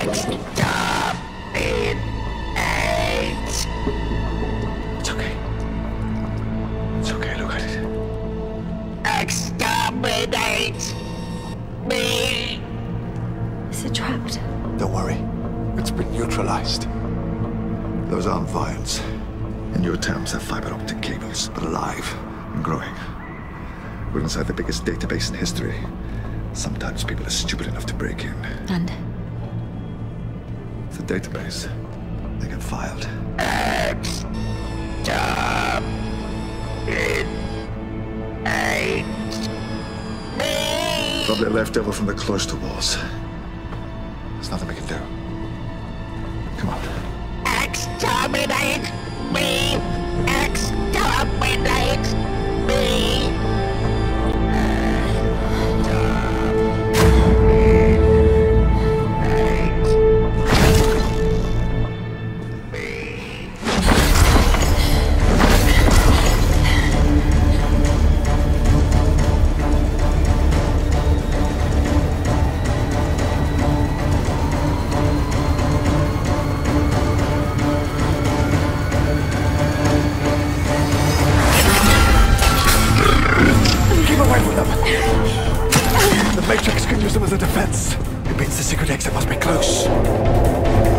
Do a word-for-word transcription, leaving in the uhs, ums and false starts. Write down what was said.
It's okay. It's okay, look at it. Exterminate me! Is it trapped? Don't worry. It's been neutralized. Those aren't vines. And your towns have fiber optic cables, but alive and growing. We're inside the biggest database in history. Sometimes people are stupid enough to break in. And? The database. They get filed. Probably left over from the cloister walls. There's nothing we can do. Come on. Exterminate me! Exterminate me! The Matrix can use them as a defense. It means the secret exit must be close.